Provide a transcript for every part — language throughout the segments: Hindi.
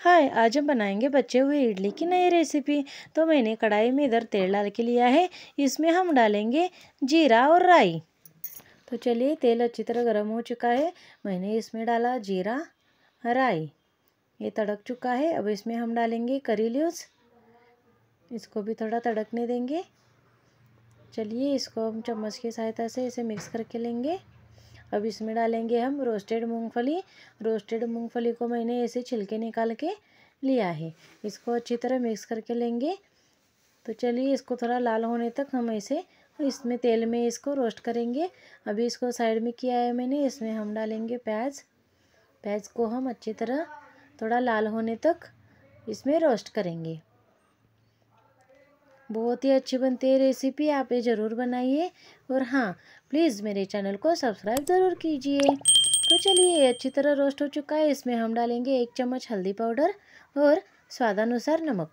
हाय, आज हम बनाएंगे बचे हुए इडली की नई रेसिपी। तो मैंने कढ़ाई में इधर तेल डाल के लिया है। इसमें हम डालेंगे जीरा और राई। तो चलिए, तेल अच्छी तरह गर्म हो चुका है। मैंने इसमें डाला जीरा, राई, ये तड़क चुका है। अब इसमें हम डालेंगे करी लीव्स, इसको भी थोड़ा तड़कने देंगे। चलिए, इसको हम चम्मच की सहायता से इसे मिक्स करके लेंगे। अब इसमें डालेंगे हम रोस्टेड मूंगफली। रोस्टेड मूंगफली को मैंने ऐसे छिलके निकाल के लिया है। इसको अच्छी तरह मिक्स करके लेंगे। तो चलिए, इसको थोड़ा लाल होने तक हम ऐसे इसमें तेल में इसको रोस्ट करेंगे। अभी इसको साइड में किया है मैंने। इसमें हम डालेंगे प्याज। प्याज को हम अच्छी तरह थोड़ा लाल होने तक इसमें रोस्ट करेंगे। बहुत ही अच्छी बनती है रेसिपी, आप ये ज़रूर बनाइए। और हाँ, प्लीज़ मेरे चैनल को सब्सक्राइब ज़रूर कीजिए। तो चलिए, ये अच्छी तरह रोस्ट हो चुका है। इसमें हम डालेंगे 1 चम्मच हल्दी पाउडर और स्वादानुसार नमक।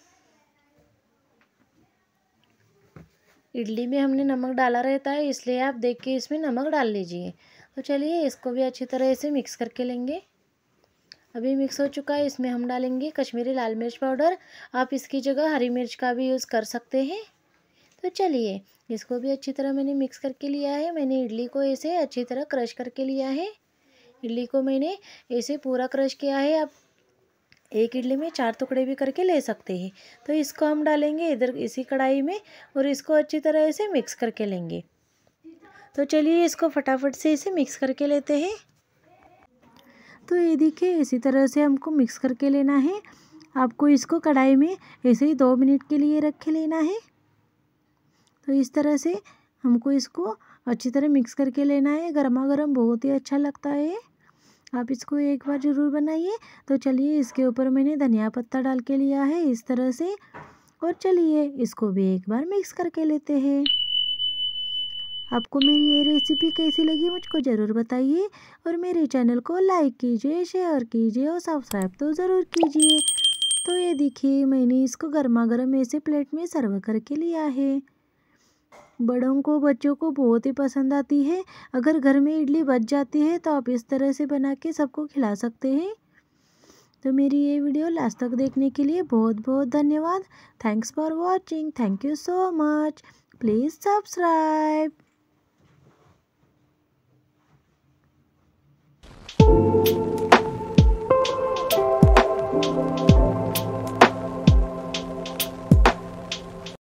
इडली में हमने नमक डाला रहता है, इसलिए आप देख के इसमें नमक डाल लीजिए। तो चलिए, इसको भी अच्छी तरह से मिक्स करके लेंगे। अभी मिक्स हो चुका है। इसमें हम डालेंगे कश्मीरी लाल मिर्च पाउडर। आप इसकी जगह हरी मिर्च का भी यूज़ कर सकते हैं। तो चलिए, इसको भी अच्छी तरह मैंने मिक्स करके लिया है। मैंने इडली को ऐसे अच्छी तरह क्रश करके लिया है। इडली को मैंने ऐसे पूरा क्रश किया है। आप एक इडली में 4 टुकड़े भी करके ले सकते हैं। तो इसको हम डालेंगे इधर इसी कढ़ाई में और इसको अच्छी तरह ऐसे मिक्स करके लेंगे। तो चलिए, इसको फटाफट से इसे मिक्स करके लेते हैं। तो ये देखिए, इसी तरह से हमको मिक्स करके लेना है। आपको इसको कढ़ाई में ऐसे ही 2 मिनट के लिए रख के लेना है। तो इस तरह से हमको इसको अच्छी तरह मिक्स करके लेना है। गर्मा गर्म बहुत ही अच्छा लगता है। आप इसको एक बार ज़रूर बनाइए। तो चलिए, इसके ऊपर मैंने धनिया पत्ता डाल के लिया है इस तरह से। और चलिए, इसको भी एक बार मिक्स करके लेते हैं। आपको मेरी ये रेसिपी कैसी लगी मुझको ज़रूर बताइए। और मेरे चैनल को लाइक कीजिए, शेयर कीजिए और सब्सक्राइब तो ज़रूर कीजिए। तो ये देखिए, मैंने इसको गर्मा गर्म ऐसे प्लेट में सर्व करके लिया है। बड़ों को, बच्चों को बहुत ही पसंद आती है। अगर घर में इडली बच जाती है तो आप इस तरह से बना के सबको खिला सकते हैं। तो मेरी ये वीडियो लास्ट तक देखने के लिए बहुत बहुत धन्यवाद। Thanks for watching. Thank you so much. Please subscribe.